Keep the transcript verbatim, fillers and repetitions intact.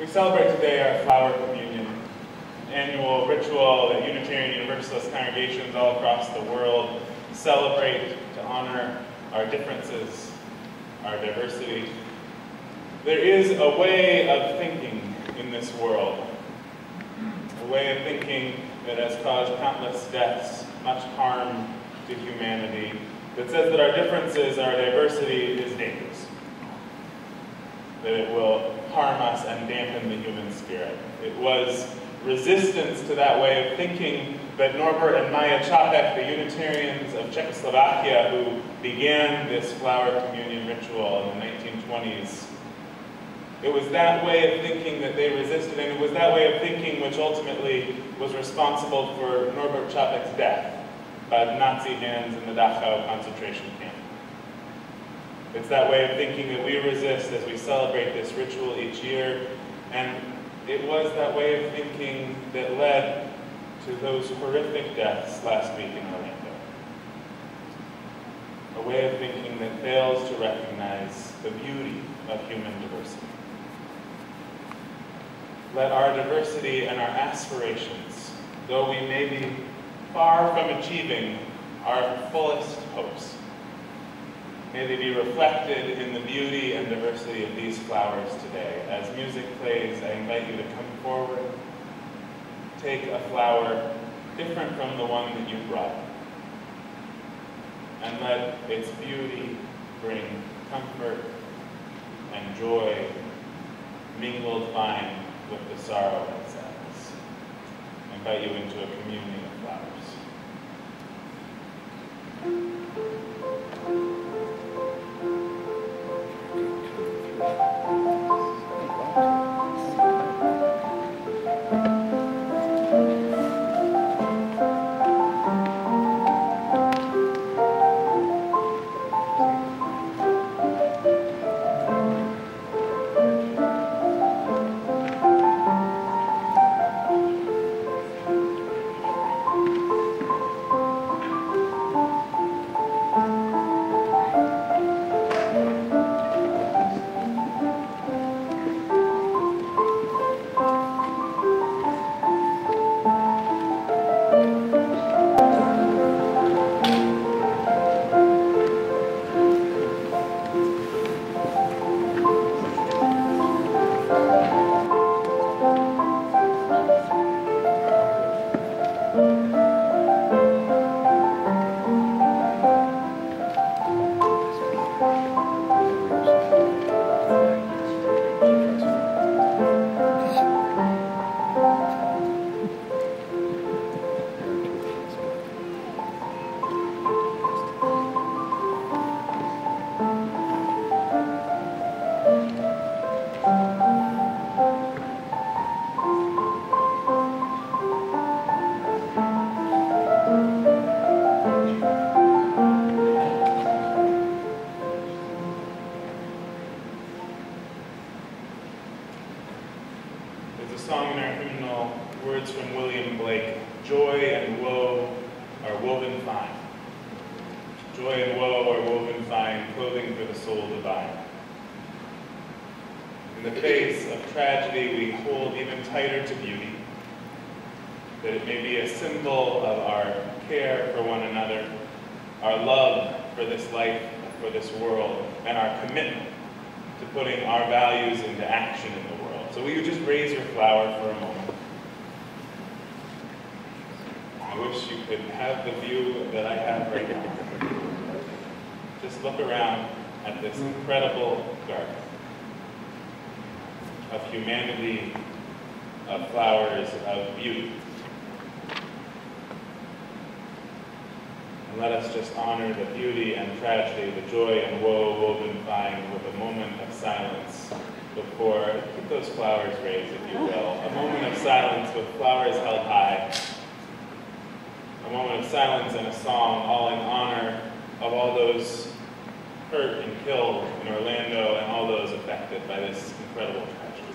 We celebrate today our flower communion, an annual ritual that Unitarian Universalist congregations all across the world celebrate to honor our differences, our diversity. There is a way of thinking in this world, a way of thinking that has caused countless deaths, much harm to humanity, that says that our differences, our diversity is dangerous, that it will harm us and dampen the human spirit. It was resistance to that way of thinking that Norbert and Maya Čapek, the Unitarians of Czechoslovakia, who began this flower communion ritual in the nineteen twenties, it was that way of thinking that they resisted, and it was that way of thinking which ultimately was responsible for Norbert Čapek's death by the Nazi hands in the Dachau concentration camp. It's that way of thinking that we resist as we celebrate this ritual each year, and it was that way of thinking that led to those horrific deaths last week in Orlando. A way of thinking that fails to recognize the beauty of human diversity. Let our diversity and our aspirations, though we may be far from achieving our fullest hopes, may they be reflected in the beauty and diversity of these flowers today. As music plays, I invite you to come forward, take a flower different from the one that you brought, and let its beauty bring comfort and joy mingled fine with the sorrow and sadness. I invite you into a communion of flowers. In the face of tragedy, we hold even tighter to beauty, that it may be a symbol of our care for one another, our love for this life, for this world, and our commitment to putting our values into action in the world. So will you just raise your flower for a moment? I wish you could have the view that I have right now. Just look around at this incredible garden of humanity, of flowers, of beauty. And let us just honor the beauty and tragedy, the joy and woe woven fine with a moment of silence before, keep those flowers raised if you will, a moment of silence with flowers held high, a moment of silence and a song all in honor of all those hurt and killed in Orlando and all those affected by this incredible tragedy.